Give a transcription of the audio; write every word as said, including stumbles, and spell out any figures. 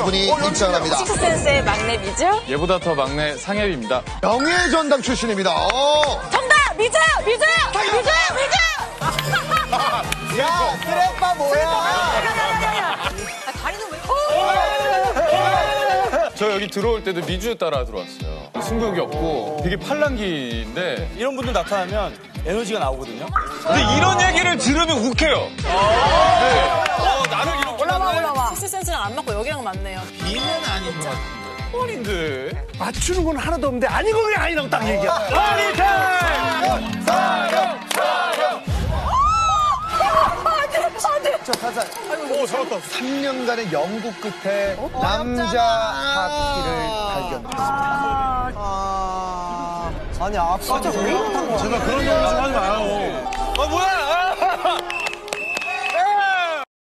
분이 입장을 합니다. 식스센스의 막내 미주. 얘보다 더 막내 상엽입니다. 명예전당 출신입니다. 어. 정답! 미주요! 미주요! 미주요! 미주! 야, 쓰레빠 뭐야? 아, 다리는 왜? 저 여기 들어올 때도 미주 따라 들어왔어요. 승부욕이 없고 되게 팔랑귀인데 이런 분들 나타나면 에너지가 나오거든요. 근데 이런 얘기를 들으면 욱해요. 아, 네. 어, 나를 이렇게 올라와, 올라와. 식스센스랑 안 맞고 여기랑 맞네요. 비는 아닌 것 같은데. 뻔인데. 맞추는 건 하나도 없는데 아니고 그냥 아니라고 딱 얘기야. 파리 타임! 사령! 사령! 저 가자. 오, 잡았다. 삼 년간의 연구 끝에 남자 하키를 발견했습니다. 아, 아니, 아빠. 제가 그런 얘기 좀 하지 마요. 아, 뭐야! 아!